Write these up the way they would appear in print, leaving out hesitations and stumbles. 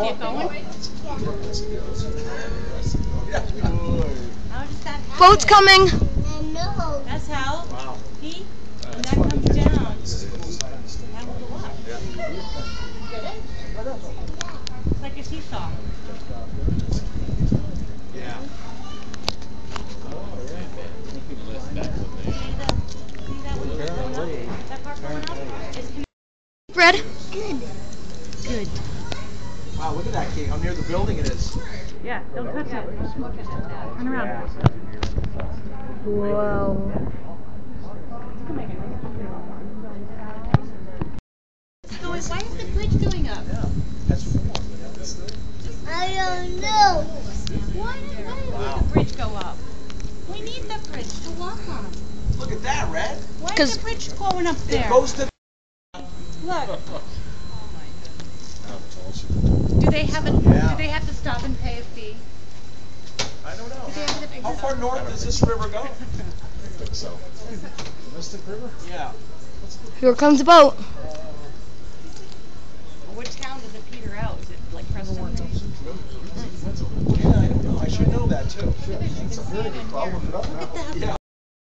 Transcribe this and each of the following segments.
it going? How does that happen? Boat's coming. That's how. Wow. When that comes down, that will go up. Get it? It's like a seesaw. Yeah. See that one going up? That part going up? It's Fred? Good. Good. Wow, look at that, King. How near the building it is. yeah, don't touch it. Turn around. Whoa. Why is the bridge going up? That's 4. I don't know. Why does the bridge go up? We need the bridge to walk on. Look at that, Red. Why is the bridge going up there? It goes to. Look. Do they have to stop and pay a fee? I don't know. Do they have to pay How far north does this river go? I think so. Mystic River? Yeah. Here comes the boat. Which town does it peter out? Is it like Preston? Yeah, I don't know. I should know that too. It's a very good problem. Yeah.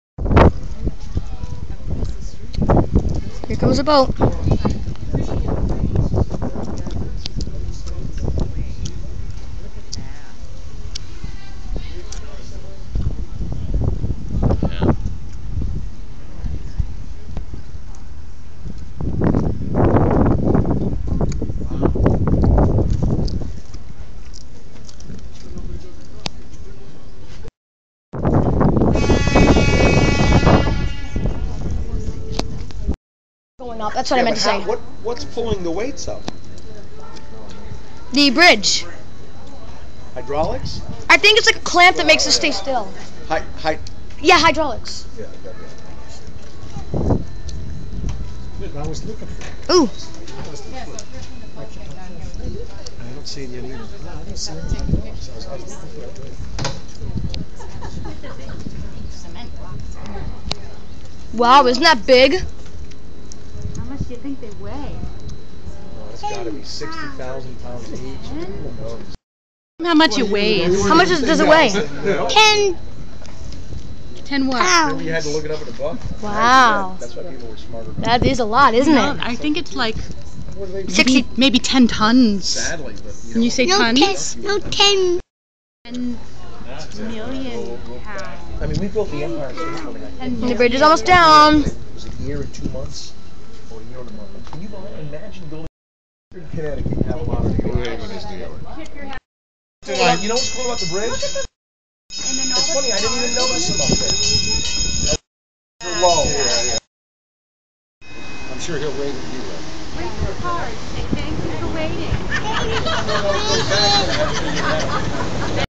Here comes the boat. Going up. That's what I meant to say. What's pulling the weights up? The bridge. Hydraulics? I think it's like a clamp that makes it stay still. Yeah, hydraulics. Yeah, I was looking for it. Ooh. I don't see it yet either. No, I don't see it. I was looking for it. Cement blocks. Wow, isn't that big? How much do you think they weigh? Oh, it's got to be 60,000 pounds each. How much it weighs? How much does it weigh? 10 10 what? pounds. You had to look it up in a book? Wow. That's why people were smarter. That is a lot, isn't No, it? I think it's like 60. maybe 10 tons. Sadly, but When you say No tons? 10. No 10. 10 million pounds. I mean, we built the Empire State Building. I think. And the bridge is almost down. It was a year and 2 months, or a year and a month. Can you imagine building in Connecticut? You have a lot of people. Tip your hat. You know what's cool about the bridge? And then all It's the funny, I didn't even notice them up there. They're low. I'm sure he'll wait with you. Wait for the cars. Say thank you for waiting.